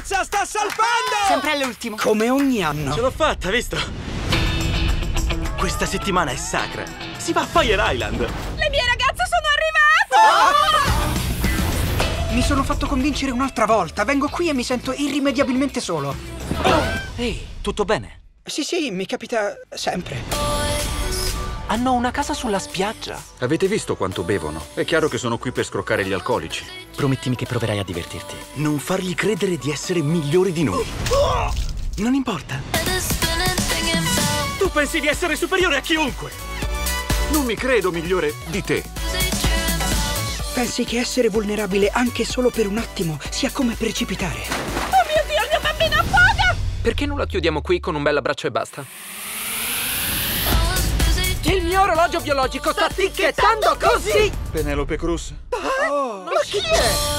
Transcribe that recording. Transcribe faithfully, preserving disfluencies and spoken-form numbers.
Forza, sta salvando! Sempre all'ultimo. Come ogni anno. Ce l'ho fatta, visto? Questa settimana è sacra. Si va a Fire Island. Le mie ragazze sono arrivate! Mi sono fatto convincere un'altra volta. Vengo qui e mi sento irrimediabilmente solo. Ehi, tutto bene? Sì, sì, mi capita sempre. Hanno una casa sulla spiaggia. Avete visto quanto bevono? È chiaro che sono qui per scroccare gli alcolici. Promettimi che proverai a divertirti. Non fargli credere di essere migliori di noi. Non importa. Tu pensi di essere superiore a chiunque. Non mi credo migliore di te. Pensi che essere vulnerabile anche solo per un attimo sia come precipitare? Oh mio Dio, il mio bambino affoga! Perché non la chiudiamo qui con un bel abbraccio e basta? Il mio orologio biologico sta ticchettando così! Penelope Cruz? Oh. Ma chi è?